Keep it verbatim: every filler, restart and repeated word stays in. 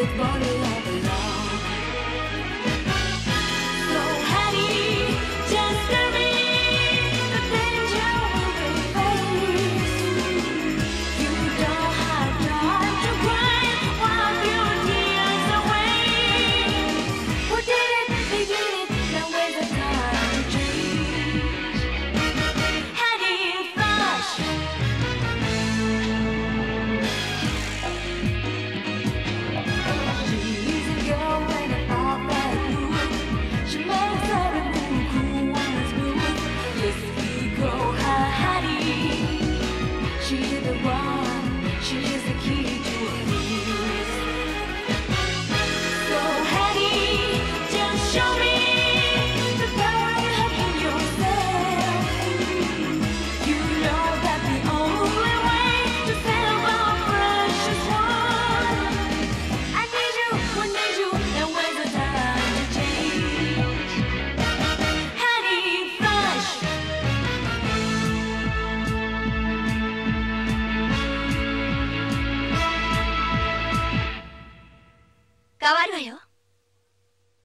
with Bonnie all along. So Hattie, just hurry, the danger will face. You don't have time to cry, wipe your tears away. Who did it? They did it, now where's the time to change? Hattie Flush. She's a girl with an all-black mood. She makes every move cool and smooth. Yes, we call her Hattie. She's the one, she's the key to a peace. So Hattie, just show me the power you have in yourself. You know that the only way to save our precious one. I need you, I need you, and where's the time to change? Hattie Flush. 変わるわよ。